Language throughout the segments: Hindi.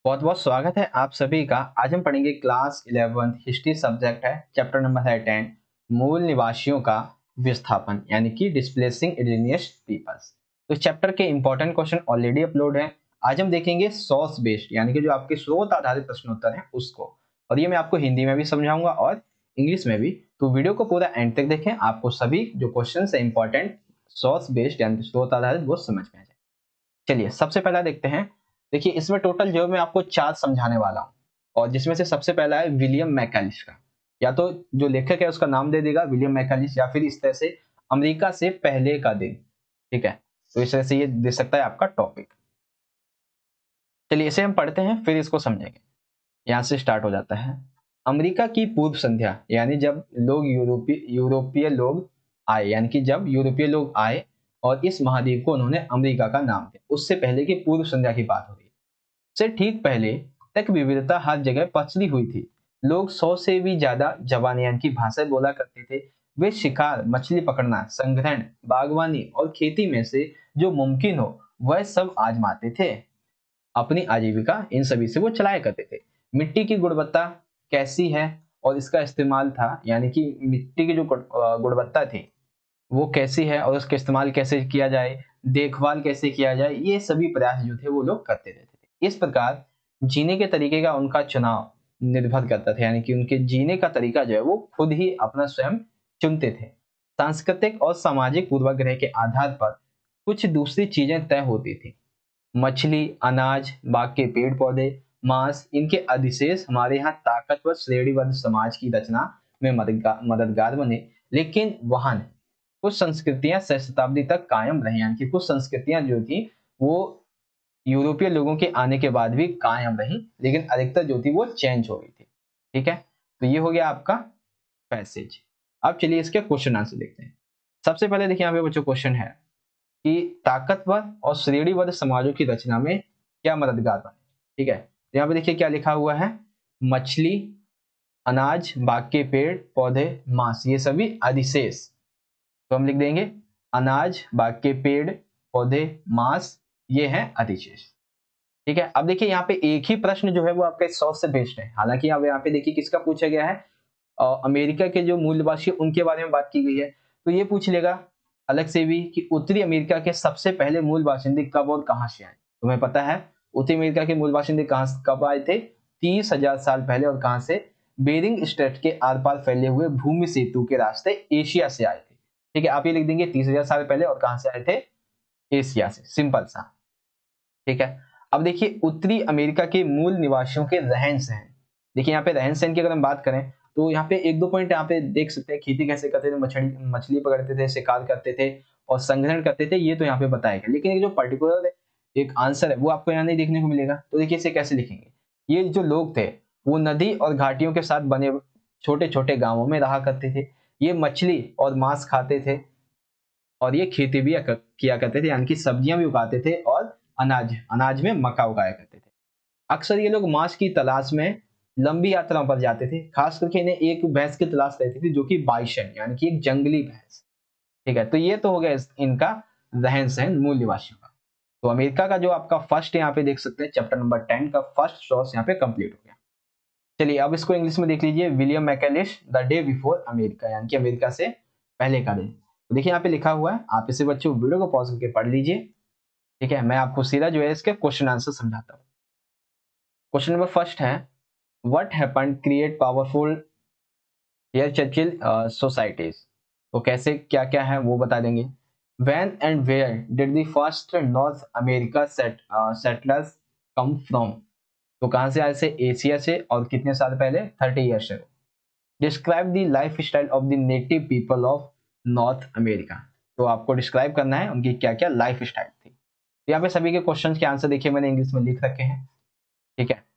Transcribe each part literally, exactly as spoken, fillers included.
बहुत बहुत स्वागत है आप सभी का। आज हम पढ़ेंगे क्लास इलेवेंथ हिस्ट्री सब्जेक्ट है, चैप्टर नंबर है टेन, मूल निवासियों का विस्थापन यानी कि डिस्प्लेसिंग इंडिजिनियस पीपल्स। तो इस चैप्टर के इंपॉर्टेंट क्वेश्चन ऑलरेडी अपलोड हैं। आज हम देखेंगे सोर्स बेस्ड यानी कि जो आपके स्रोत आधारित प्रश्नोत्तर हैं उसको, और ये मैं आपको हिंदी में भी समझाऊंगा और इंग्लिश में भी। तो वीडियो को पूरा एंड तक देखें, आपको सभी जो क्वेश्चन है इंपॉर्टेंट सोर्स बेस्ड यानी स्रोत आधारित वो समझ में आ जाए। चलिए सबसे पहला देखते हैं। देखिए इसमें टोटल जो मैं आपको चार समझाने वाला हूं, और जिसमें से सबसे पहला है विलियम मैकेलिश का। या तो जो लेखक है उसका नाम दे देगा विलियम मैकेलिश, या फिर इस तरह से अमेरिका से पहले का दिन। ठीक है, तो इस तरह से ये दे सकता है आपका टॉपिक। चलिए इसे हम पढ़ते हैं फिर इसको समझेंगे। यहां से स्टार्ट हो जाता है। अमेरिका की पूर्व संध्या यानी जब लोग यूरोपीय यूरोपीय लोग आए, यानी कि जब यूरोपीय लोग आए और इस महाद्वीप को उन्होंने अमेरिका का नाम दिया, उससे पहले की पूर्व संध्या की बात हो रही है। से ठीक पहले तक विविधता हर जगह पसरी हुई थी। लोग सौ से भी ज्यादा जबान यानी कि भाषा बोला करते थे। वे शिकार, मछली पकड़ना, संग्रहण, बागवानी और खेती में से जो मुमकिन हो वह सब आजमाते थे। अपनी आजीविका इन सभी से वो चलाया करते थे। मिट्टी की गुणवत्ता कैसी है और इसका इस्तेमाल था, यानी कि मिट्टी की जो गुणवत्ता थी वो कैसी है और उसका इस्तेमाल कैसे किया जाए, देखभाल कैसे किया जाए, ये सभी प्रयास जो थे वो लोग करते रहते थे। इस प्रकार जीने के तरीके का उनका चुनाव निर्भर करता था, यानी कि उनके जीने का तरीका जो है वो खुद ही अपना स्वयं चुनते थे। सांस्कृतिक और सामाजिक पूर्वाग्रह के आधार पर कुछ दूसरी चीजें तय होती थी। मछली, अनाज, बाग के पेड़ पौधे, मांस, इनके अधिशेष हमारे यहाँ ताकतवर श्रेणीबद्ध समाज की रचना में मददगार बने, लेकिन वहां नहीं। कुछ संस्कृतियां सहस्त्राब्दी तक कायम रही, यानी कि कुछ संस्कृतियां जो थी वो यूरोपीय लोगों के आने के बाद भी कायम रही, लेकिन अधिकतर जो थी वो चेंज हो गई थी। ठीक है, तो ये हो गया आपका पैसेज। अब चलिए इसके क्वेश्चन आंसर देखते हैं। सबसे पहले देखिए यहाँ पे बच्चों क्वेश्चन है कि ताकतवर और श्रेणीबद्ध समाजों की रचना में क्या मददगार बने। ठीक है, तो यहाँ पे देखिए क्या लिखा हुआ है, मछली, अनाज, बाग के पेड़ पौधे, मांस, ये सभी अधिशेष। तो हम लिख देंगे अनाज, बाग के पेड़ पौधे, मांस, ये है अधिशेष। ठीक है, अब देखिए यहाँ पे एक ही प्रश्न जो है वो आपका सोर्स से बेस्ड है। हालांकि अब यहाँ पे देखिए किसका पूछा गया है, अमेरिका के जो मूल निवासी उनके बारे में बात की गई है। तो ये पूछ लेगा अलग से भी कि उत्तरी अमेरिका के सबसे पहले मूल बाशिंदे कब और कहां से आए। तुम्हें पता है उत्तरी अमेरिका के मूल बाशिंदे कहां कब आए थे, तीस हजार साल पहले, और कहां से, बेरिंग स्ट्रेट के आर पार फैले हुए भूमि सेतु के रास्ते एशिया से आए थे। ठीक है, आप ये लिख देंगे तीस हजार साल पहले, और कहां से आए थे, एशिया से, सिंपल सा। ठीक है, अब देखिए उत्तरी अमेरिका के मूल निवासियों के रहन सहन। देखिए यहाँ पे रहन सहन की अगर हम बात करें तो यहाँ पे एक दो पॉइंट यहाँ पे देख सकते हैं। खेती कैसे करते थे, मछली मछली पकड़ते थे, शिकार करते थे और संग्रहण करते थे, ये तो यहाँ पे बताया गया। लेकिन एक जो पर्टिकुलर एक आंसर है वो आपको यहाँ नहीं देखने को मिलेगा। तो देखिए इसे कैसे लिखेंगे। ये जो लोग थे वो नदी और घाटियों के साथ बने छोटे छोटे गांवों में रहा करते थे। ये मछली और मांस खाते थे और ये खेती भी किया करते थे, यानी कि सब्जियां भी उगाते थे और अनाज अनाज में मक्का उगाया करते थे। अक्सर ये लोग मांस की तलाश में लंबी यात्राओं पर जाते थे। खास करके इन्हें एक भैंस की तलाश रहती थी जो कि बाइशन यानी कि एक जंगली भैंस। ठीक है, तो ये तो हो गया इनका रहन सहन मूल निवासियों का। तो अमेरिका का जो आपका फर्स्ट यहाँ पे देख सकते हैं चैप्टर नंबर टेन का फर्स्ट सोर्स यहाँ पे कंप्लीट हो गया। चलिए अब इसको इंग्लिश में देख लीजिए, William Macleish the day before America, यानी कि अमेरिका से पहले का दिन। तो देखिए यहाँ पे लिखा हुआ है, आप इसे बच्चों वीडियो को पॉज करके पढ़ लीजिए। ठीक है, मैं आपको सीधा जो है इसके क्वेश्चन आंसर समझाता हूँ। क्वेश्चन नंबर फर्स्ट है, what happened create powerful hierarchical societies. तो कैसे क्या क्या है वो बता देंगे। When and where did the first North America set settlers come from. तो कहां से आए थे, एशिया से, और कितने साल पहले, थर्टी ईयर्स से। Describe the life style of the native people of North America. तो आपको डिस्क्राइब करना है उनकी क्या क्या लाइफ स्टाइल थी। तो यहाँ पे सभी के क्वेश्चन के आंसर देखिए मैंने इंग्लिश में लिख रखे हैं। ठीक है,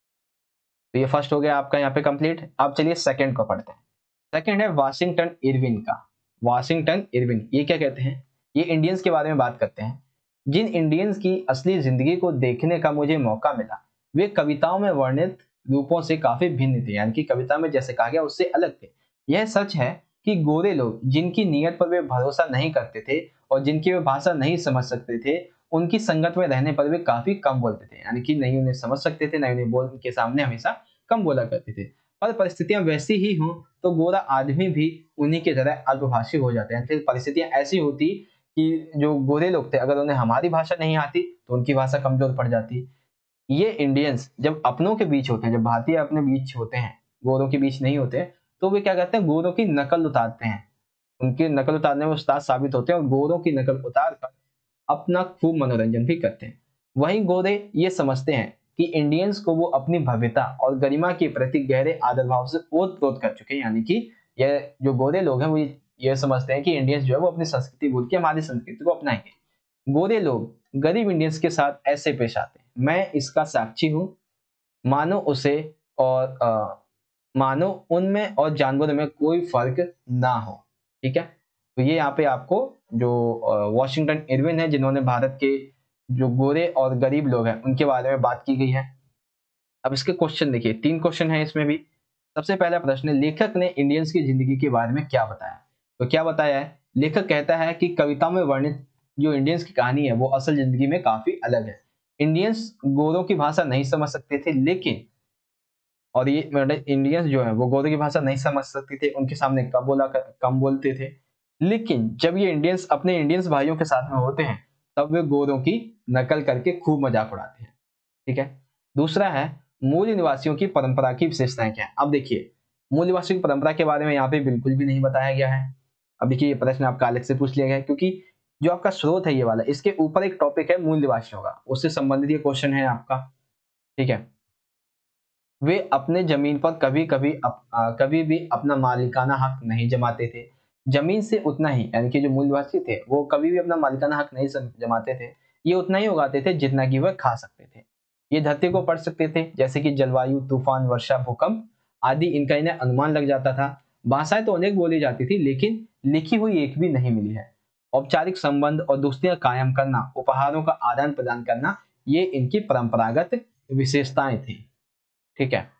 तो ये फर्स्ट हो गया आपका यहाँ पे कंप्लीट। अब चलिए सेकंड को पढ़ते हैं। सेकंड है वाशिंगटन इरविन का। वाशिंगटन इरविन ये क्या कहते हैं, ये इंडियंस के बारे में बात करते हैं। जिन इंडियंस की असली जिंदगी को देखने का मुझे मौका मिला वे कविताओं में वर्णित रूपों से काफी भिन्न थे, यानी कि कविता में जैसे कहा गया उससे अलग थे। यह सच है कि गोरे लोग जिनकी नीयत पर वे भरोसा नहीं करते थे और जिनकी वे भाषा नहीं समझ सकते थे उनकी संगत में रहने पर वे काफी कम बोलते थे, यानी कि नहीं उन्हें समझ सकते थे, नहीं उन्हें बोल के सामने हमेशा कम बोला करते थे। पर परिस्थितियां वैसी ही हों तो गोरा आदमी भी उन्हीं की तरह अल्पभाषी हो जाते हैं। फिर परिस्थितियां ऐसी होती कि जो गोरे लोग थे अगर उन्हें हमारी भाषा नहीं आती तो उनकी भाषा कमजोर पड़ जाती। ये इंडियंस जब अपनों के बीच होते हैं, जब भारतीय अपने बीच होते हैं, गोरों के बीच नहीं होते, तो वे क्या करते हैं, गोरों की नकल उतारते हैं, उनकी नकल उतारने में उस्ताद साबित होते हैं और गोरों की नकल उतार कर अपना खूब मनोरंजन भी करते हैं। वहीं गोरे ये समझते हैं कि इंडियंस को वो अपनी भव्यता और गरिमा के प्रति गहरे आदर भाव से ओत-प्रोत कर चुके हैं, यानी कि ये जो गोरे लोग हैं वो ये समझते हैं कि इंडियंस जो है वो अपनी संस्कृति भूल के हमारी संस्कृति को अपनाएंगे। गोरे लोग गरीब इंडियंस के साथ ऐसे पेश आते हैं, मैं इसका साक्षी हूँ, मानो उसे और आ, मानो उनमें और जानवरों में कोई फर्क ना हो। ठीक है, तो ये यहाँ पे आपको जो वॉशिंगटन इरविन है जिन्होंने भारत के जो गोरे और गरीब लोग हैं उनके बारे में बात की गई है। अब इसके क्वेश्चन देखिए, तीन क्वेश्चन है इसमें भी। सबसे पहला प्रश्न है, लेखक ने इंडियंस की जिंदगी के बारे में क्या बताया? तो क्या बताया है, लेखक कहता है कि कविता में वर्णित जो इंडियंस की कहानी है वो असल जिंदगी में काफी अलग है। इंडियंस गोरों की भाषा नहीं समझ सकते थे, लेकिन और ये इंडियंस जो है वो गोरों की भाषा नहीं समझ सकते थे, उनके सामने कम बोला कम बोलते थे, लेकिन जब ये इंडियंस अपने इंडियंस भाइयों के साथ में होते हैं तब वे गोरों की नकल करके खूब मजाक उड़ाते हैं। ठीक है, दूसरा है मूल निवासियों की परंपरा की विशेषताएं क्या है। अब देखिए, मूल निवासियों की परंपरा के बारे में यहाँ पे बिल्कुल भी नहीं बताया गया है। अब देखिए, ये प्रश्न आपका अलग से पूछ लिया गया है क्योंकि जो आपका स्रोत है ये वाला, इसके ऊपर एक टॉपिक है मूल निवासियों का, उससे संबंधित ये क्वेश्चन है आपका। ठीक है, वे अपने जमीन पर कभी कभी अप, आ, कभी भी अपना मालिकाना हक नहीं जमाते थे। जमीन से उतना ही, यानी कि जो मूल निवासी थे वो कभी भी अपना मालिकाना हक नहीं जमाते थे, ये उतना ही उगाते थे जितना कि वह खा सकते थे। ये धरती को पढ़ सकते थे, जैसे कि जलवायु, तूफान, वर्षा, भूकंप आदि, इनका इन्हें अनुमान लग जाता था। भाषाएं तो अनेक बोली जाती थी, लेकिन लिखी हुई एक भी नहीं मिली है। औपचारिक संबंध और दोस्तियां कायम करना, उपहारों का आदान प्रदान करना, ये इनकी परंपरागत विशेषताएं थी। ठीक है,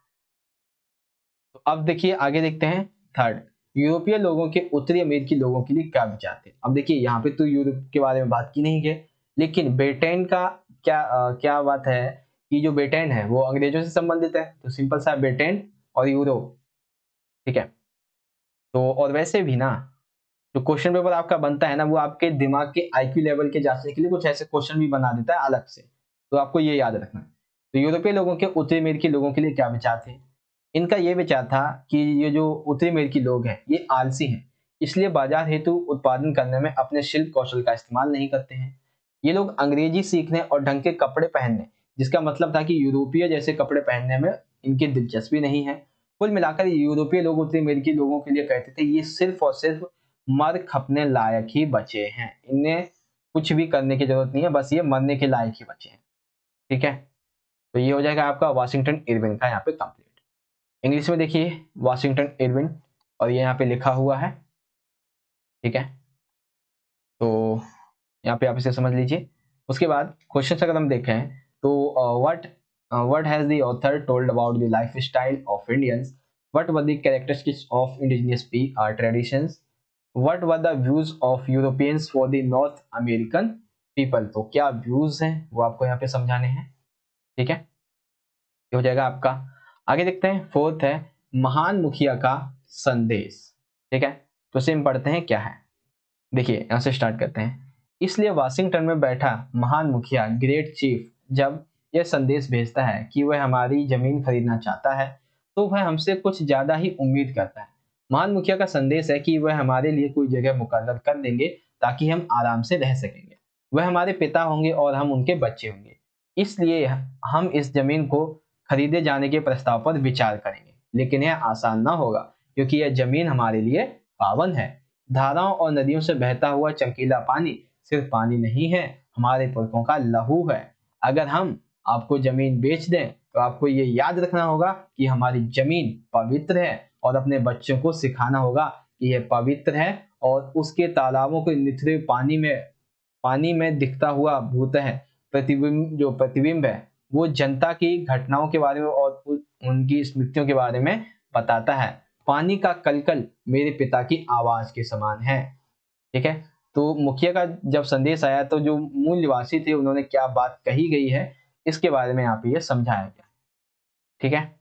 तो अब देखिए आगे देखते हैं। थर्ड, यूरोपीय लोगों के उत्तरी अमेरिकी लोगों के लिए क्या विचार थे। अब देखिए, यहाँ पे तो यूरोप के बारे में बात की नहीं है, लेकिन ब्रिटेन का क्या आ, क्या बात है कि जो ब्रिटेन है वो अंग्रेजों से संबंधित है, तो सिंपल सा ब्रिटेन और यूरोप। ठीक है, तो और वैसे भी ना जो क्वेश्चन पेपर आपका बनता है ना वो आपके दिमाग के आईक्यू लेवल के जांचने के लिए कुछ ऐसे क्वेश्चन भी बना देता है अलग से, तो आपको ये याद रखना है। तो यूरोपीय लोगों के उत्तरी अमेरिकी लोगों के लिए क्या विचार थे। इनका ये विचार था कि ये जो उत्तरी अमेरिकी लोग हैं ये आलसी हैं, इसलिए बाजार हेतु उत्पादन करने में अपने शिल्प कौशल का इस्तेमाल नहीं करते हैं। ये लोग अंग्रेजी सीखने और ढंग के कपड़े पहनने, जिसका मतलब था कि यूरोपीय जैसे कपड़े पहनने में इनकी दिलचस्पी नहीं है। कुल मिलाकर यूरोपीय लोग उत्तरी अमेरिकी लोगों के लिए कहते थे ये सिर्फ और सिर्फ मर खपने लायक ही बचे हैं, इन्हें कुछ भी करने की जरूरत नहीं है, बस ये मरने के लायक ही बचे हैं। ठीक है, तो ये हो जाएगा आपका वॉशिंगटन इरविन का यहाँ पे कंप्लीट। इंग्लिश में देखिए वॉशिंगटन इरविन, और ये यहाँ पे लिखा हुआ है। ठीक है, तो यहाँ पे आप इसे समझ लीजिए। उसके बाद क्वेश्चन अगर हम देखें तो what what has the author told about the life style of Indians, what were the characteristics of indigenous P R traditions, what were the views of Europeans for the North American people. तो क्या व्यूज हैं वो आपको यहाँ पे समझाने हैं। ठीक है, ये हो जाएगा आपका। आगे देखते हैं, फोर्थ है महान मुखिया का संदेश। ठीक है, तो सिम पढ़ते हैं क्या है। देखिए यहां से स्टार्ट करते हैं। इसलिए वाशिंगटन में बैठा महान मुखिया ग्रेट चीफ जब यह संदेश भेजता है कि वह हमारी जमीन खरीदना चाहता है तो वह हमसे कुछ ज्यादा ही उम्मीद करता है। महान मुखिया का संदेश है कि वह हमारे लिए कोई जगह मुकर्रर कर देंगे ताकि हम आराम से रह सकेंगे। वह हमारे पिता होंगे और हम उनके बच्चे होंगे, इसलिए हम इस जमीन को खरीदे जाने के प्रस्ताव पर विचार करेंगे। लेकिन यह आसान ना होगा क्योंकि यह जमीन हमारे लिए पावन है। धाराओं और नदियों से बहता हुआ चमकीला पानी सिर्फ पानी नहीं है, हमारे पुरखों का लहू है। अगर हम आपको जमीन बेच दें तो आपको ये याद रखना होगा कि हमारी जमीन पवित्र है और अपने बच्चों को सिखाना होगा कि यह पवित्र है और उसके तालाबों के निथरे पानी में पानी में दिखता हुआ भूत है प्रतिबिंब, जो प्रतिबिंब है वो जनता की घटनाओं के बारे में और उनकी स्मृतियों के बारे में बताता है। पानी का कलकल मेरे पिता की आवाज के समान है। ठीक है, तो मुखिया का जब संदेश आया तो जो मूल निवासी थे उन्होंने क्या बात कही गई है इसके बारे में यहाँ पे ये समझाया गया। ठीक है,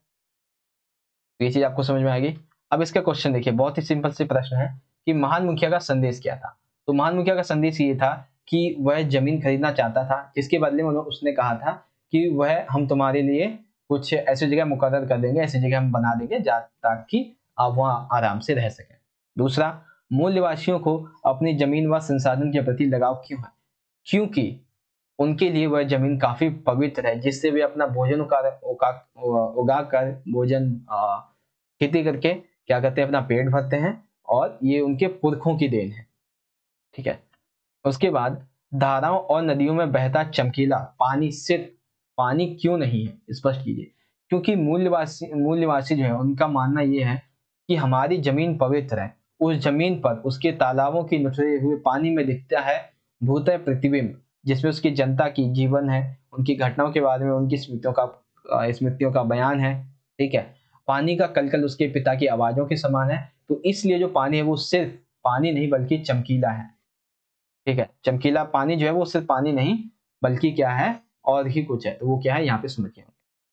तो ये चीज आपको समझ में आएगी। अब इसका क्वेश्चन देखिए, बहुत ही सिंपल से प्रश्न है कि महान मुखिया का संदेश क्या था। तो महान मुखिया का संदेश ये था कि वह जमीन खरीदना चाहता था, जिसके बदले में उसने कहा था कि वह हम तुम्हारे लिए कुछ ऐसी जगह मुकर्रर कर देंगे, ऐसी जगह हम बना देंगे ताकि आप वहां आराम से रह सकें। दूसरा, मूल निवासियों को अपनी जमीन व संसाधन के प्रति लगाव क्यों है? क्योंकि उनके लिए वह जमीन काफी पवित्र है, जिससे वे अपना भोजन उगा उगा कर भोजन खेती करके क्या करते हैं, अपना पेट भरते हैं, और ये उनके पुरखों की देन है। ठीक है, उसके बाद धाराओं और नदियों में बहता चमकीला पानी सिर्फ पानी क्यों नहीं है, स्पष्ट कीजिए। क्योंकि मूल निवासी मूल निवासी जो है उनका मानना यह है कि हमारी जमीन पवित्र है, उस जमीन पर उसके तालाबों की निचोड़े हुए पानी में दिखता है भूतय प्रतिबिंब, जिसमें उसकी जनता की जीवन है, उनकी घटनाओं के बारे में उनकी स्मृतियों का स्मृतियों का बयान है। ठीक है, पानी का कलकल उसके पिता की आवाजों के समान है, तो इसलिए जो पानी है वो सिर्फ पानी नहीं बल्कि चमकीला है। ठीक है, चमकीला पानी जो है वो सिर्फ पानी नहीं बल्कि क्या है, और ही कुछ है, तो वो क्या है यहाँ पे समझिए।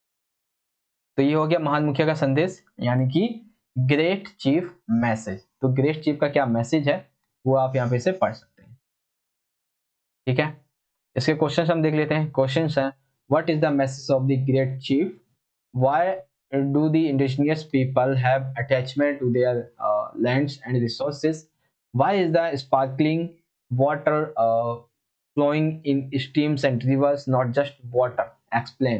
तो ये हो गया महान मुखिया का संदेश, यानी कि ग्रेट चीफ मैसेज। तो ग्रेट चीफ का क्या मैसेज है वो आप यहाँ पे से पढ़ सकते हैं। ठीक है, इसके क्वेश्चन हम देख लेते हैं। क्वेश्चन है, what is the message of the great chief? Why do the indigenous people have attachment to their uh, lands and resources? Why is the sparkling water uh, flowing in streams and rivers not just water? Explain.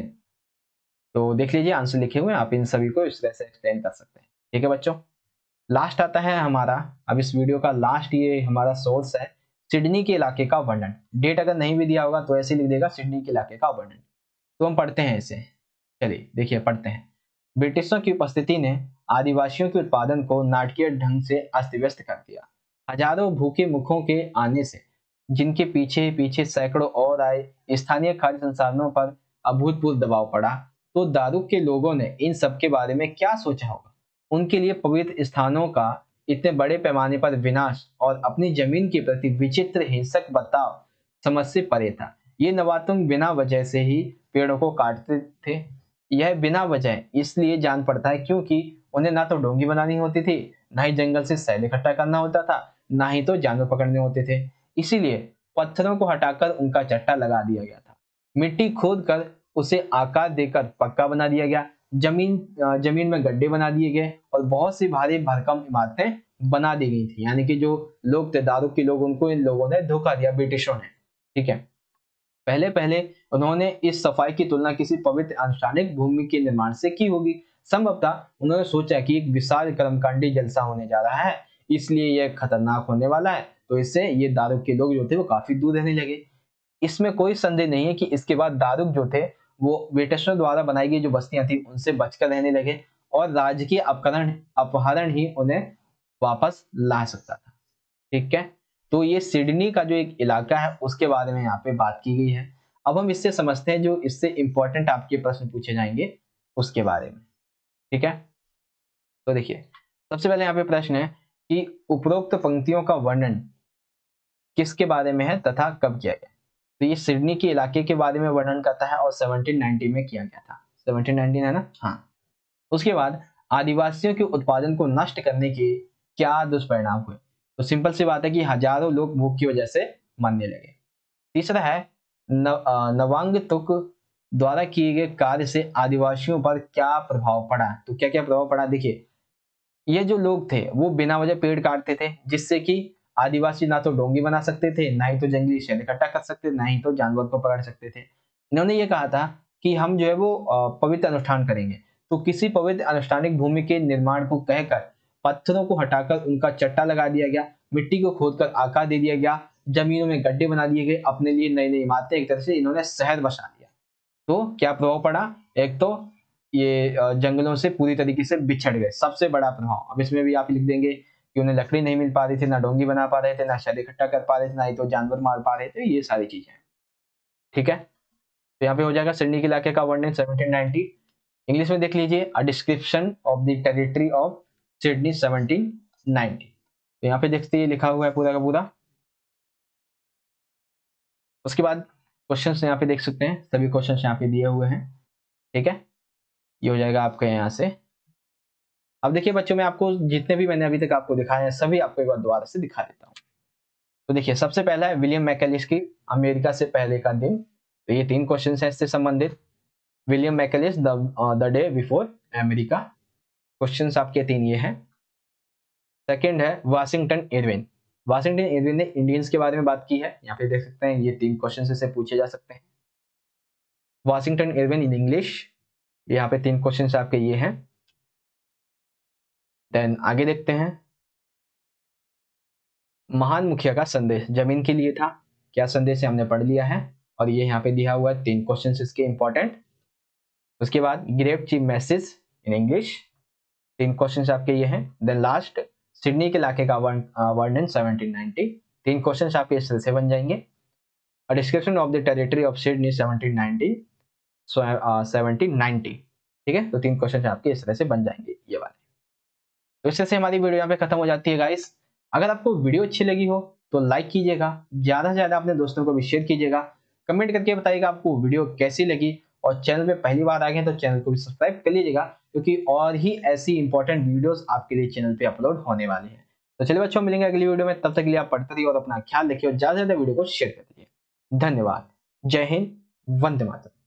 तो देख लीजिए आंसर लिखे हुए हैं, आप इन सभी को इस तरह से एक्सप्लेन कर सकते हैं। ठीक है बच्चों, लास्ट आता है हमारा, अब इस वीडियो का लास्ट ये हमारा सोर्स है सिडनी के इलाके का वर्णन। डेट अगर नहीं भी दिया होगा तो ऐसे लिख देगा सिडनी के इलाके का वर्णन। तो हम पढ़ते हैं इसे, चलिए देखिए पढ़ते हैं। ब्रिटिशों की उपस्थिति ने आदिवासियों के उत्पादन को नाटकीय ढंग से अस्त व्यस्त कर दिया। हजारों भूखे मुखों के आने से, जिनके पीछे पीछे सैकड़ों और आए, स्थानीय खाद्य संसाधनों पर अभूतपूर्व दबाव पड़ा। तो दारूक के लोगों ने इन सब के बारे में क्या सोचा होगा? उनके लिए पवित्र स्थानों का इतने बड़े पैमाने पर विनाश और अपनी जमीन के प्रति विचित्र हिंसक बर्ताव समझ से परे था। ये नवातुंग बिना वजह से ही पेड़ों को काटते थे। यह बिना वजह इसलिए जान पड़ता है क्योंकि उन्हें ना तो डोंगी बनानी होती थी, ना ही जंगल से सैल इकट्ठा करना होता था, ना ही तो जानवर पकड़ने होते थे। इसीलिए पत्थरों को हटाकर उनका चट्टा लगा दिया गया था। मिट्टी खोद कर उसे आकार देकर पक्का बना दिया गया। जमीन जमीन में गड्ढे बना दिए गए और बहुत सी भारी भरकम इमारतें बना दी गई थी। यानी कि जो लोग थे दारूक के लोग, उनको इन लोगों ने धोखा दिया, ब्रिटिशों ने। ठीक है, पहले पहले उन्होंने इस सफाई की तुलना किसी पवित्र अनुष्ठानिक भूमि के निर्माण से की होगी। संभवतः उन्होंने सोचा कि एक विशाल कर्मकांडी जलसा होने जा रहा है, इसलिए यह खतरनाक होने वाला है, तो इससे ये दारूक के लोग जो थे वो काफी दूर रहने लगे। इसमें कोई संदेह नहीं है कि इसके बाद दारूक जो थे वो ब्रिटिशों द्वारा बनाई गई जो बस्तियां थी उनसे बचकर रहने लगे, और राजकीय अपकरण अपहरण ही उन्हें वापस ला सकता था। ठीक है, तो ये सिडनी का जो एक इलाका है उसके बारे में यहाँ पे बात की गई है। अब हम इससे समझते हैं जो इससे इंपॉर्टेंट आपके प्रश्न पूछे जाएंगे उसके बारे में। ठीक है, तो देखिए सबसे पहले यहाँ पे प्रश्न है कि उपरोक्त पंक्तियों का वर्णन किसके बारे में है तथा कब किया गया? तो ये सिडनी के इलाके के बारे में वर्णन करता है और सेवनटीन नाइंटी में किया गया था। सेवनटीन नाइंटी है ना? हाँ। उसके बाद आदिवासियों के उत्पादन को नष्ट करने के क्या दुष्परिणाम हुए? तो सिंपल सी बात है कि हजारों लोग भूख की वजह से मरने लगे। तीसरा है न, नवांग तुक द्वारा किए गए कार्य से आदिवासियों पर क्या प्रभाव पड़ा? तो क्या क्या प्रभाव पड़ा? देखिए, ये जो लोग थे वो बिना वजह पेड़ काटते थे, जिससे कि आदिवासी ना तो डोंगी बना सकते थे, ना ही तो जंगली शहद इकट्ठा कर सकते, ना ही तो जानवर को पकड़ सकते थे। इन्होंने ये कहा था कि हम जो है वो पवित्र अनुष्ठान करेंगे। तो किसी पवित्र अनुष्ठानिक भूमि के निर्माण को कहकर पत्थरों को हटाकर उनका चट्टा लगा दिया गया, मिट्टी को खोदकर आकार दे दिया गया, जमीनों में गड्ढे बना दिए गए, अपने लिए नई नई इमारतें, एक तरह से इन्होंने शहर बसा दिया। तो क्या प्रभाव पड़ा? एक तो ये जंगलों से पूरी तरीके से बिछड़ गए, सबसे बड़ा प्रभाव। अब इसमें भी आप लिख देंगे कि उन्हें लकड़ी नहीं मिल पा रही थी, ना डोंगी बना पा रहे थे, ना शहद इकट्ठा कर पा रहे थे, ना ही तो जानवर मार पा रहे थे, ये सारी चीजें। ठीक है, तो यहाँ पे हो जाएगा सिडनी के इलाके का वर्णन सेवनटीन नाइंटी। इंग्लिश में देख लीजिए, a description of the territory of Sydney seventeen ninety. तो यहाँ पे देखते लिखा हुआ है पूरा का पूरा उसके बाद क्वेश्चन यहाँ पे देख सकते हैं, सभी क्वेश्चन यहाँ पे दिए हुए हैं, ठीक है। ये हो जाएगा आपका यहाँ से। अब देखिए बच्चों, मैं आपको जितने भी मैंने अभी तक आपको दिखाए हैं सभी आपको एक बार दोबारा से दिखा देता हूँ। तो देखिए सबसे पहला है विलियम मैकेलिस की अमेरिका से पहले का दिन। तो ये तीन क्वेश्चन है इससे संबंधित। William Macleish the day before America, questions आपके तीन ये हैं। सेकंड है वाशिंगटन इरविन। वाशिंगटन इरविन ने इंडियंस के बारे में बात की है, यहाँ पे देख सकते हैं ये तीन क्वेश्चन से पूछे जा सकते हैं। वाशिंगटन इरविन इन इंग्लिश, यहाँ पे तीन क्वेश्चन आपके ये हैं। देन आगे देखते हैं, महान मुखिया का संदेश जमीन के लिए था, क्या संदेश है हमने पढ़ लिया है, और ये यहाँ पे दिया हुआ है तीन क्वेश्चन इसके इंपॉर्टेंट। उसके बाद great chief message in English, तीन क्वेश्चन आपके ये हैं। देन लास्ट सिडनी के इलाके का वर्णन सेवनटीन नाइंटी, तीन क्वेश्चन आपके इस तरह से बन जाएंगे। Description of the territory of Sydney seventeen ninety, seventeen ninety, ठीक है। तो तीन क्वेश्चन आपके इस तरह से बन जाएंगे ये वाले। तो इससे हमारी वीडियो यहाँ पे खत्म हो जाती है गाइस। अगर आपको वीडियो अच्छी लगी हो तो लाइक कीजिएगा, ज्यादा से ज्यादा अपने दोस्तों को भी शेयर कीजिएगा, कमेंट करके बताइएगा आपको वीडियो कैसी लगी, और चैनल पे पहली बार आ गए तो चैनल को भी सब्सक्राइब कर लीजिएगा, क्योंकि और ही ऐसी इंपॉर्टेंट वीडियोस आपके लिए चैनल पे अपलोड होने वाली है। तो चलिए बच्चों, मिलेंगे अगली वीडियो में, तब तक के लिए आप पढ़ते रहिए और अपना ख्याल रखिए और ज्यादा से ज्यादा वीडियो को शेयर कर दीजिए। धन्यवाद। जय हिंद, वंदे मातरम।